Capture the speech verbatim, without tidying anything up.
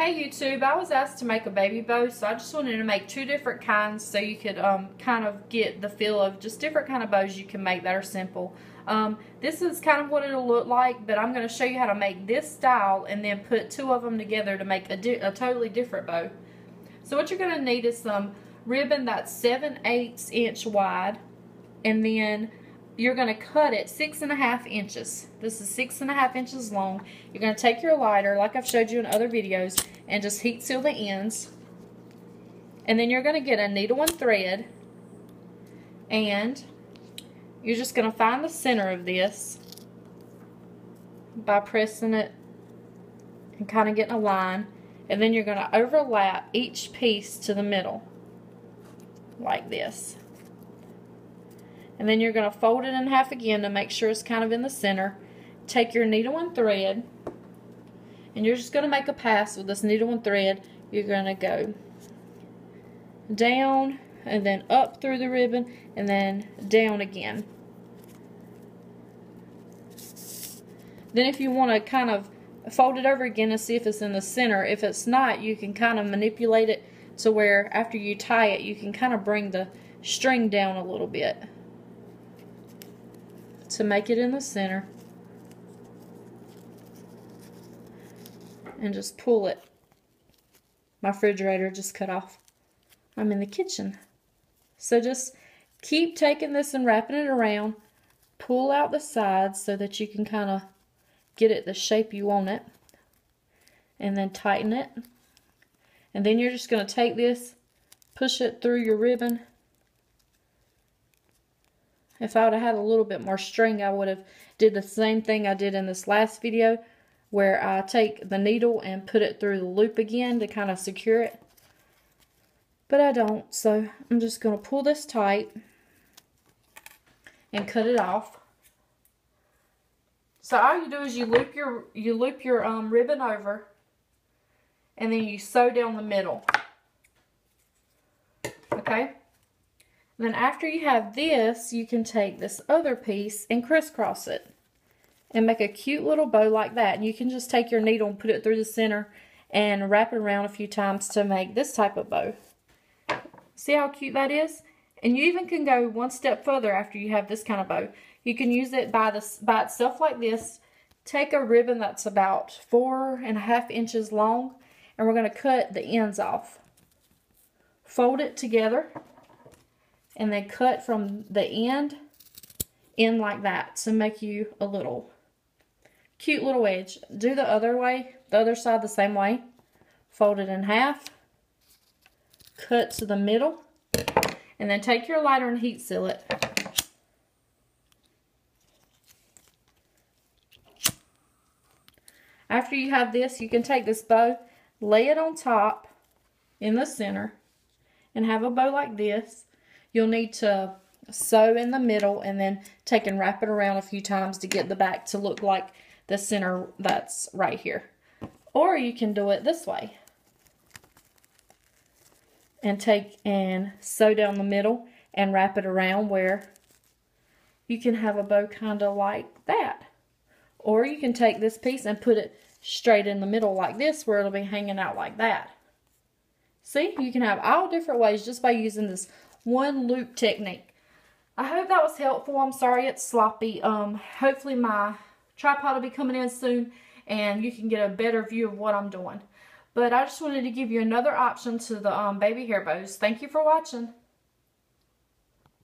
Hey YouTube, I was asked to make a baby bow, so I just wanted to make two different kinds so you could um, kind of get the feel of just different kind of bows you can make that are simple. Um, this is kind of what it'll look like, but I'm going to show you how to make this style and then put two of them together to make a, di a totally different bow. So what you're going to need is some ribbon that's seven eighths inch wide, and then you're going to cut it six and a half inches. This is six and a half inches long. You're going to take your lighter, like I've showed you in other videos, and just heat seal the ends. And then you're going to get a needle and thread, and you're just going to find the center of this by pressing it and kind of getting a line. And then you're going to overlap each piece to the middle, like this. And then you're going to fold it in half again to make sure it's kind of in the center. Take your needle and thread, and you're just going to make a pass with this needle and thread. You're going to go down and then up through the ribbon and then down again. Then if you want to kind of fold it over again and see if it's in the center. If it's not, you can kind of manipulate it to where after you tie it, you can kind of bring the string down a little bit to make it in the center, and just pull it. My refrigerator just cut off. I'm in the kitchen. So just keep taking this and wrapping it around. Pull out the sides so that you can kind of get it the shape you want it, and then tighten it. And then you're just going to take this, push it through your ribbon. If I would have had a little bit more string, I would have did the same thing I did in this last video, where I take the needle and put it through the loop again to kind of secure it. But I don't, so I'm just going to pull this tight and cut it off. So all you do is you loop your you loop your um, ribbon over, and then you sew down the middle. Okay? Then after you have this, you can take this other piece and crisscross it and make a cute little bow like that. And you can just take your needle and put it through the center and wrap it around a few times to make this type of bow. See how cute that is? And you even can go one step further after you have this kind of bow. You can use it by, this, by itself like this. Take a ribbon that's about four and a half inches long, and we're going to cut the ends off. Fold it together, and then cut from the end in like that to make you a little cute little edge. Do the other way, the other side the same way. Fold it in half, cut to the middle, and then take your lighter and heat seal it. After you have this, you can take this bow, lay it on top in the center, and have a bow like this. You'll need to sew in the middle and then take and wrap it around a few times to get the back to look like the center that's right here. Or you can do it this way and take and sew down the middle and wrap it around where you can have a bow kind of like that. Or you can take this piece and put it straight in the middle like this, where it'll be hanging out like that. See, you can have all different ways just by using this one loop technique. I hope that was helpful. I'm sorry it's sloppy. Um, hopefully my tripod will be coming in soon and you can get a better view of what I'm doing. But I just wanted to give you another option to the um, baby hair bows. Thank you for watching.